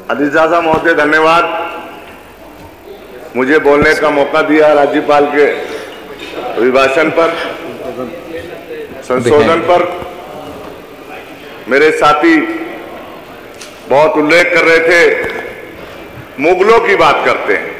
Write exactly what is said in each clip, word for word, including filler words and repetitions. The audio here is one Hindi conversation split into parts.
अधिशासा महोदय धन्यवाद, मुझे बोलने का मौका दिया राज्यपाल के अभिभाषण पर, संशोधन पर। मेरे साथी बहुत उल्लेख कर रहे थे, मुगलों की बात करते हैं,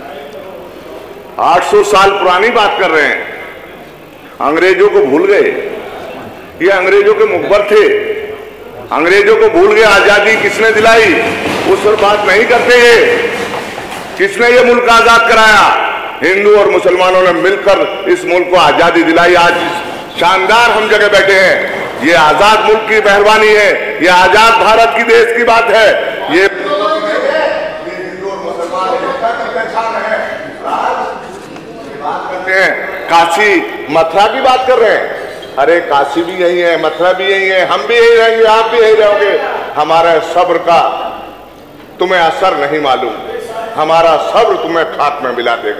आठ सौ साल पुरानी बात कर रहे हैं, अंग्रेजों को भूल गए। ये अंग्रेजों के मुखबर थे, अंग्रेजों को भूल गए। आजादी किसने दिलाई उस पर बात नहीं करते ये। किसने ये मुल्क आजाद कराया? हिंदू और मुसलमानों ने मिलकर इस मुल्क को आजादी दिलाई। आज शानदार हम जगह बैठे हैं, ये आजाद मुल्क की मेहरबानी है, ये आजाद भारत की देश की बात है। ये हिंदू और मुसलमान की पहचान है। बात करते हैं काशी मथुरा की बात कर रहे हैं। अरे काशी भी यही है, मथुरा भी यही है, हम भी यही रहेंगे, आप भी यही रहोगे। हमारे सब्र का तुम्हें असर नहीं मालूम, हमारा सब्र तुम्हें खाक में मिला देगा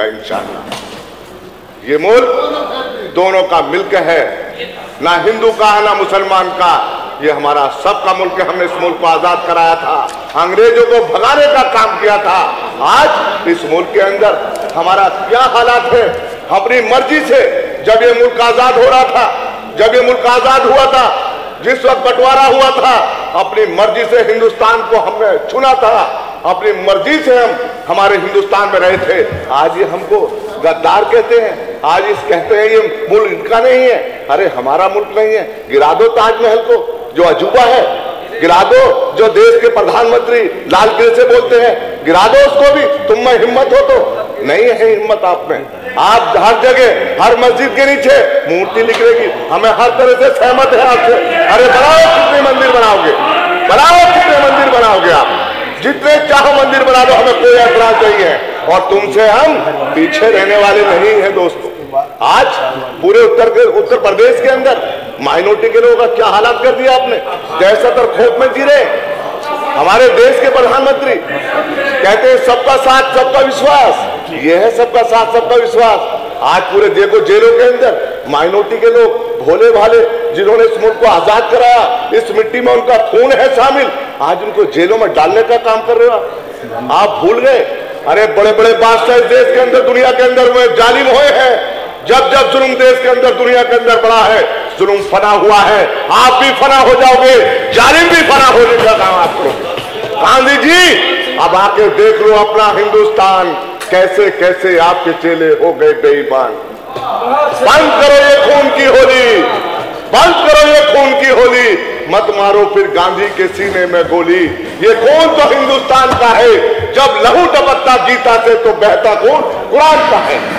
इंशाअल्लाह। ये मुल्क दोनों का मिलकर है, ना हिंदू का है ना मुसलमान का, ये हमारा सबका मुल्क है। हमने इस मुल्क को आजाद कराया था, अंग्रेजों को भगाने का काम किया था। आज इस मुल्क के अंदर हमारा क्या हालात है? अपनी मर्जी से जब ये मुल्क आजाद हो रहा था, जब ये मुल्क आजाद हुआ था, जिस वक्त बंटवारा हुआ था, अपनी मर्जी से हिंदुस्तान को हमने चुना था, अपनी मर्जी से हम हमारे हिंदुस्तान में रहे थे। आज ये हमको गद्दार कहते हैं, आज इस कहते हैं ये मुल्क इनका नहीं है। अरे हमारा मुल्क नहीं है। गिरा दो ताजमहल को, जो अजूबा है, गिरा दो। जो देश के प्रधानमंत्री लाल किले से बोलते हैं, गिरा दो उसको भी। तुम में हिम्मत हो तो? नहीं है हिम्मत आप में। आप हर जगह, हर मस्जिद के नीचे मूर्ति लिख रहेगी। हमें हर तरह से सहमत है आपसे। अरे बनाओ, कितने मंदिर बनाओगे, बनाओ, कितने मंदिर बनाओगे आप, जितने चाहो मंदिर बना लो, हमें कोई ऐतराज नहीं है। और तुमसे हम पीछे रहने वाले नहीं हैं दोस्तों। आज पूरे उत्तर के उत्तर प्रदेश के अंदर माइनॉरिटी के लोगों का क्या हालात कर दिया आपने। दहशत और खौफ में जी रहे। हमारे देश के प्रधानमंत्री कहते हैं सबका साथ सबका विश्वास, ये है सबका साथ सबका विश्वास। आज पूरे देखो जेलों के अंदर माइनॉरिटी के लोग, भोले भाले, जिन्होंने इस मुल्क को आजाद कराया, इस मिट्टी में उनका खून है शामिल, आज उनको जेलों में डालने का काम कर रहे हो आप। भूल गए? अरे बड़े बड़े बादशाह इस देश के अंदर, दुनिया के अंदर में जालिम हुए हैं। जब जब जुल्म देश के अंदर, दुनिया के अंदर बड़ा है, जुल्म फना हुआ है, आप भी फना हो जाओगे, जालिम भी फना होने का काम आप करोगे। गांधी जी अब आके देख लो अपना हिंदुस्तान, कैसे कैसे आपके चेले हो गए बेईमान। बंद करो ये खून की होली, बंद करो ये खून की होली, मत मारो फिर गांधी के सीने में गोली। ये खून तो हिंदुस्तान का है, जब लहू टपकता गीता से तो बहता खून कुरान का है।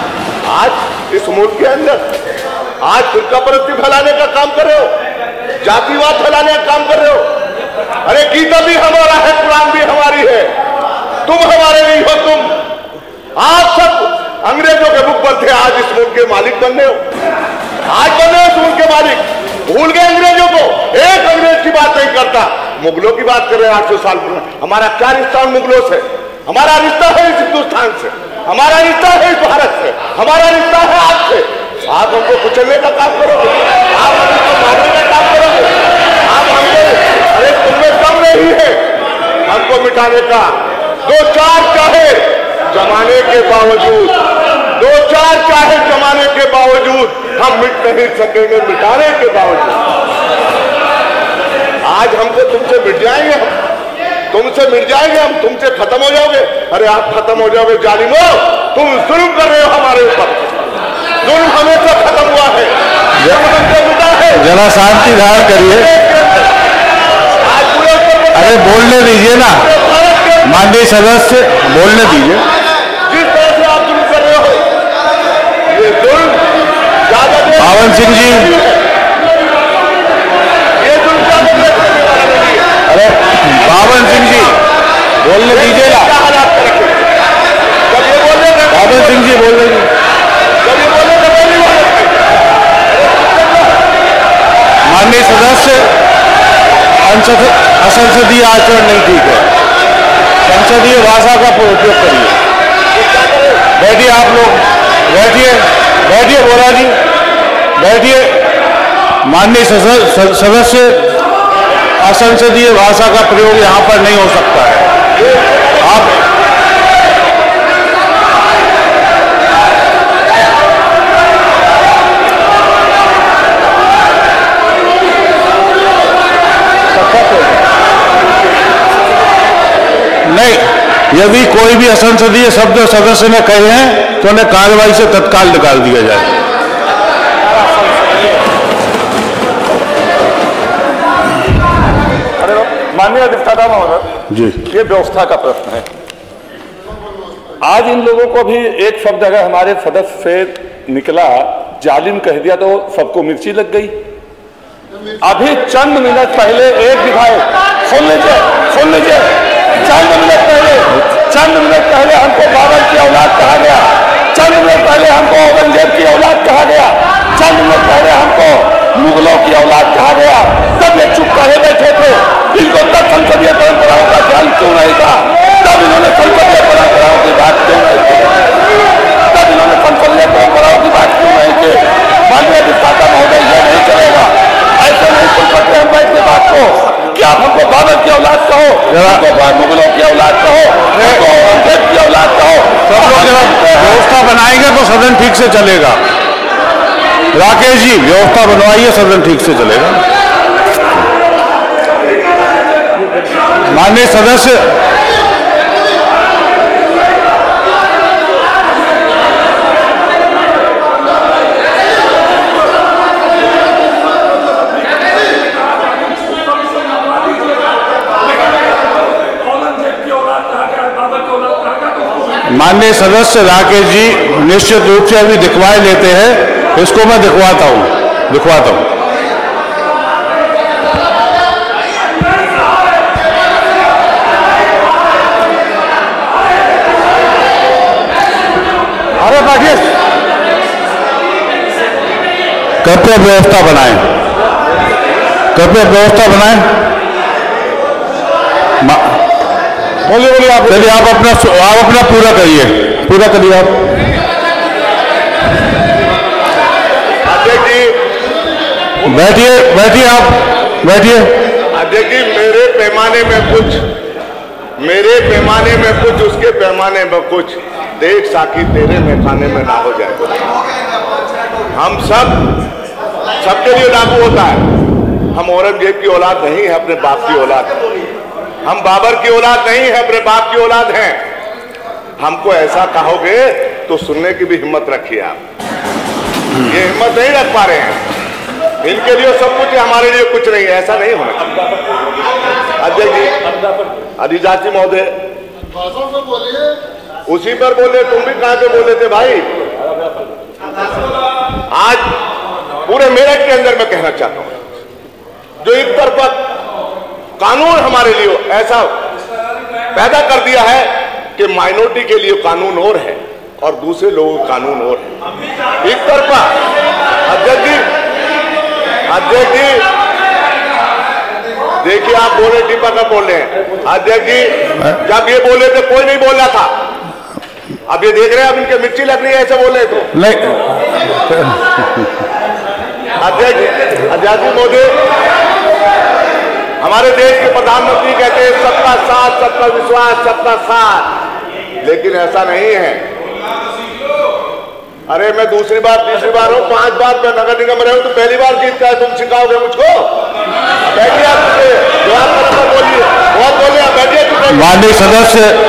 आज इस मुल्क के अंदर आज फिरका परस्ती फैलाने का काम कर रहे हो, जातिवाद फैलाने का काम कर रहे हो। अरे गीता भी हमारा है, कुरान भी हमारी है, तुम हमारे नहीं हो। तुम आप सब अंग्रेजों के मुख पर थे, आज इस मुल्क के मालिक बनने हो, आज बने इस मुल्क के मालिक। भूल गए अंग्रेजों को। एक अंग्रेज की बात नहीं करता, मुगलों की बात कर रहे हैं। आठ सौ साल पुराना हमारा क्या रिश्ता उन मुगलों से? हमारा रिश्ता है इस हिंदुस्तान से, हमारा रिश्ता है इस भारत से, हमारा रिश्ता है आपसे। आप हमको कुचलने का काम करोगे, आप हमको मारने का काम करोगे, आप हमको, अरे तुमने कम नहीं है हमको मिटाने का। दो चार चाहे जमाने के बावजूद, दो चार चाहे जमाने के बावजूद हम मिट नहीं सकेंगे, मिटाने के बावजूद। आज हमको तुमसे मिट जाएंगे, हम तुमसे मिट जाएंगे, हम तुमसे खत्म हो जाओगे। अरे आप खत्म हो जाओगे जालिमो, तुम जुल्म कर रहे हो हमारे ऊपर। जुल्म हमेशा खत्म हुआ है, हमसे मिटा है। जरा शांति धारण करिए। अरे बोलने दीजिए ना, माननीय सदस्य बोलने दीजिए। जिस तरह से आप जुल्म कर रहे हो, ये जुल्म ज्यादा देर पावन सिंह जी, ये जुल्म ज्यादा देर करने वाला नहीं है। अरे पावन सिंह जी बोलने दीजिए ना। क्या हालात करेंगे जब ये बोलने का? पावन सिंह जी बोल रहे हैं, जब ये बोलने का नहीं वाला। माननीय सदस्य, असंसदीय आचरण नहीं ठीक है, संसदीय भाषा का उपयोग करिए। बैठिए आप लोग, बैठिए बैठिए बोला जी, बैठिए। माननीय सदस्य, असंसदीय भाषा का प्रयोग यहाँ पर नहीं हो सकता है। आप नहीं, यदि कोई भी असंसदीय शब्द सदस्य ने कहे हैं तो उन्हें कार्यवाही से तत्काल निकाल दिया जाए। माननीय अधिष्ठाता महोदय जी, ये व्यवस्था का प्रश्न है। आज इन लोगों को भी एक शब्द अगर हमारे सदस्य से निकला जालिम कह दिया तो सबको मिर्ची लग गई। अभी चंद मिनट पहले एक विधायक, सुन लीजिए सुन लीजिए चंद मिनट पहले चंद मिनट पहले हमको बाबर की औलाद कहा गया, चंद मिनट पहले हमको औरंगजेब की औलाद कहा गया, चंद मिनट पहले हमको मुगलों की औलाद कहा गया। तब ये चुप कहे बैठे थे। इनको तब संसदीय परंपराओं का ध्यान क्यों नहीं था? तब इन्होंने संसदीय परंपराओं की बात क्यों नहीं की? तब इन्होंने संसदीय परंपराओं की बात क्यों नहीं की? माननीय अधिष्ठाता महोदय, ये नहीं चलेगा, ऐसे नहीं सुन सकते हम बैठ के बात को। क्या हमको बाबर की औलाद कहो, हमको मुगलों की औलाद कहो, हमको औरंगजेब की औलाद कहो। सब लोग जब व्यवस्था बनाएंगे तो सदन ठीक से चलेगा। राकेश जी, व्यवस्था बनवाइए, सदन ठीक से चलेगा। माननीय सदस्य, माननीय सदस्य राकेश जी निश्चित रूप से अभी दिखवाए लेते हैं, इसको मैं दिखवाता हूं दिखवाता हूं अरे राकेश, कृपया व्यवस्था बनाएं, कृपया व्यवस्था बनाएं। बोलिए बोलिए आप, चलिए आप अपना आप अपना पूरा करिए, पूरा करिए आप। अध्यक्ष जी बैठिए बैठिए आप बैठिए। अध्यक्ष जी, मेरे पैमाने में कुछ, मेरे पैमाने में कुछ, उसके पैमाने में कुछ। देख साकी तेरे में खाने में ना हो जाए। हम सब सबके लिए लागू होता है। हम औरंगजेब की औलाद नहीं है, अपने बाप की औलाद। हम बाबर की औलाद नहीं है, अपने बाप की औलाद हैं। हमको ऐसा कहोगे तो सुनने की भी हिम्मत रखिए आप। ये हिम्मत नहीं रख पा रहे हैं। इनके लिए सब कुछ है, हमारे लिए कुछ नहीं है, ऐसा नहीं होना। अध्यक्ष जी, अधिजाति महोदय उसी पर बोले, तुम भी कहां पे बोले थे भाई? आज पूरे मेरठ के अंदर मैं कहना चाहता हूं, जो एक तरफा कानून हमारे लिए ऐसा पैदा कर दिया है कि माइनॉरिटी के लिए कानून और है और दूसरे लोगों का कानून और है, एक तरफा। अध्यक्ष जी, अध्यक्ष जी देखिए, आप बोले टिपा का बोल रहे हैं। अध्यक्ष जी, जब ये बोले थे कोई नहीं बोल रहा था। अब ये देख रहे हैं, अब इनके मिर्ची लग रही है ऐसे बोले तो नहीं। अध्यक्ष अध्यक्ष महोदय, हमारे देश के प्रधानमंत्री कहते हैं सबका साथ, सबका विश्वास, सबका साथ, लेकिन ऐसा नहीं है। अरे मैं दूसरी बार तीसरी बार हूँ, पांच बार मैं नगर निगम रहा हूँ, तो पहली बार जीतता है, तुम सिखाओगे मुझको? बैठिए आप, बोलिए बहुत बोले, बैठिए। माननीय सदस्य